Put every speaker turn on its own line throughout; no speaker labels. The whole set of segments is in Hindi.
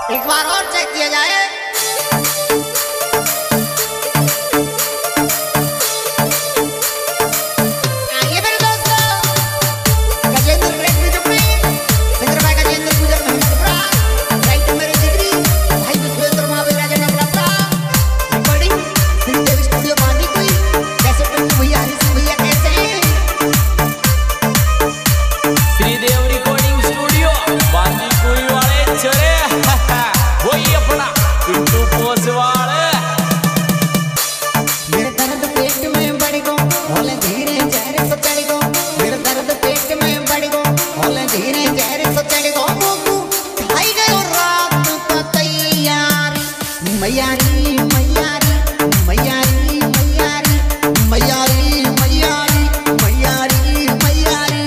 एक बार और चेक किया जाए। आइए मेरे दोस्तों, गजेंद्र ब्रेक म्यूजिक में सिंगर भाई गजेंद्र गुजर महमदपुरा, राइट मेरे जिगरी भाई विश्वेंद्र महावीर राजा नवलपुरा, रिकॉर्डिंग श्रीदेव स्टूडियो बांदी कोई कैसे तुम भैया हरीश भैया कैसे हैं?
श्रीदेव रिकॉर्डिंग स्टूडियो बांदी कोई वाले चरे वही अपना पिंटू पोसवाल।
मेरे दर्द पेट में बढ़ गो होले धीरे जहर से चढ़ गो, मेरे दर्द पेट में बढ़ गो होले धीरे जहर से चढ़ गो, मोकू खाई गयो रात का तैयारी मैयारी मैयारी मैयारी मैयारी मैयारी मैयारी मैयारी मैयारी।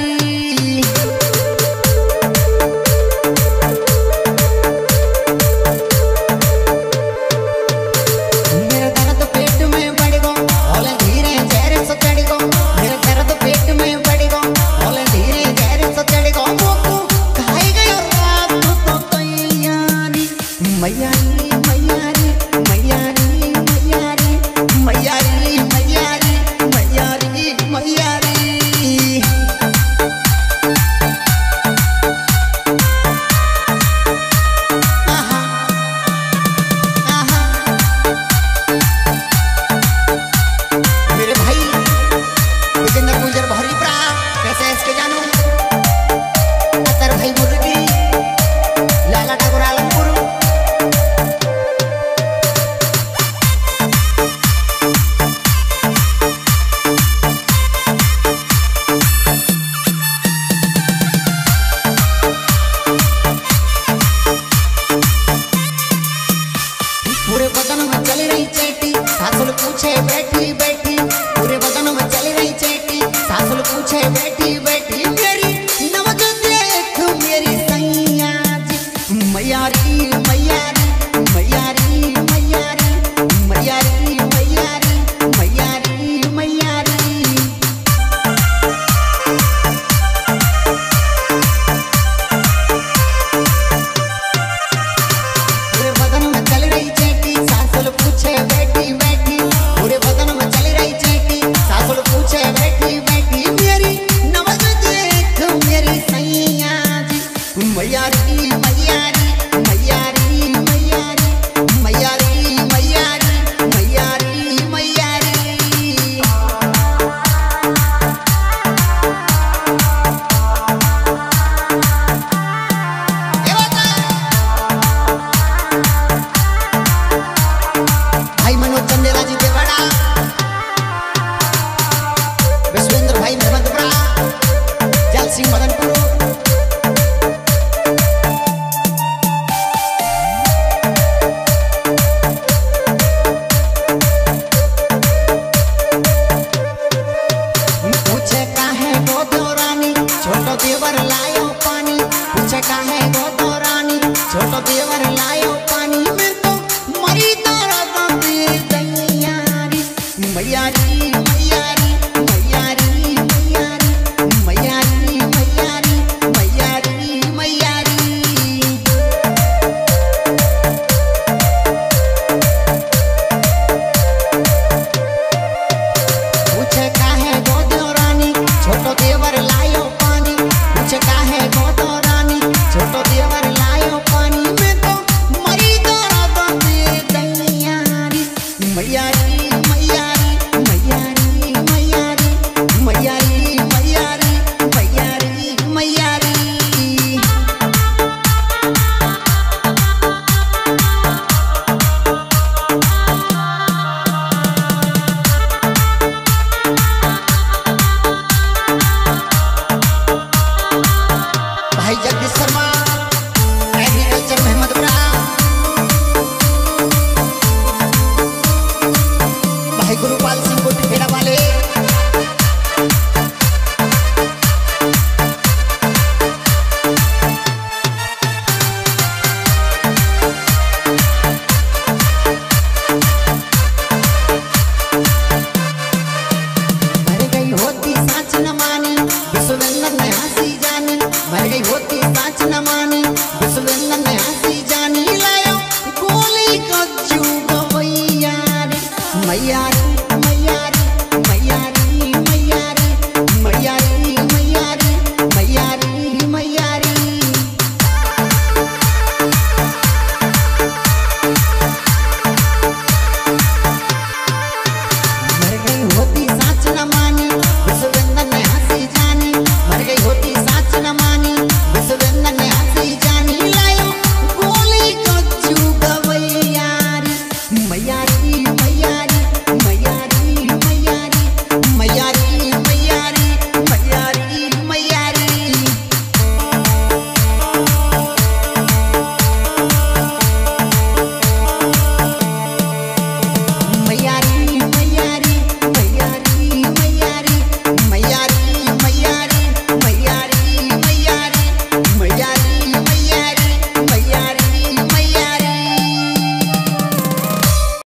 मेरे दर्द पेट में बढ़ गो होले धीरे जहर से चढ़ गो, मेरे दर्द पेट में बढ़ गो होले धीरे जहर से चढ़ गो, मोकू खाई गयो रात तो तैयारी मैयारी मैयारी मैयारी मैयारी मैयारी मैयारी मैयारी मैयारी। आहा आहा मेरे भाई विजेंद्र गुंजर भरीपुरा कैसे हैं इसके जानू, अतर भाई मुर्गी लाला ठाकुर आलमपुर। पूरे बदन में चली रही चेटी सासुल पूछे बैठी बैठी, पूरे बदन में चली रही चेटी सासुल पूछे बैठी बैठी, मेरी नवज देख मेरी सैया जी मैयारी मैयारी मैयारी मैयारी मैयारी मैयारी मैयारी मैयारी। पूरे बदन में चल रही चेटी सासुल पूछे बैठी बैठी, पूरे बदन में चल रही चेटी सासुल पूछे बैठी बैठी, मेरी नवज देख मेरी सैया जी मैयारी मैयारी मैयारी मैयारी मैयारी मैयारी मैयारी मैयारी। ये बता भाई मनोज चंदेला जी देवाड़ा, विश्वेंद्र भाई महमदपुरा, जल सिंह मदनपुर। पूछे काहे गोदो रानी छोटो देवर लायो पानी, पूछे काहे गोदो रानी छोटो देवर लायो पानी, मैं तो मरी दर्द दे दैयारी मैयारी मैयारी मैयारी मैयारी मैयारी मैयारी मैयारी मैयारी। पूछे काहे गोदो रानी छोटो देवर लायो पानी, पूछे काहे गोदो रानी छोटो देवर लायो पानी, मैं तो मरी दर्द दे दैयारी मैयारी मैयारी मैयारी मैयारी मैयारी मैयारी मैयारी मैयारी। भाई जगदीश शर्मा एग्रीकल्चर महमदपुरा, भाई गुरुपाल सिंह कोटी फेरा वाले, मर गई होती साच न मानी विश्वेंद्र ने हंसी जानी, मर गई होती साच न मानी विश्वेंद्र ने हंसी जानी। मैया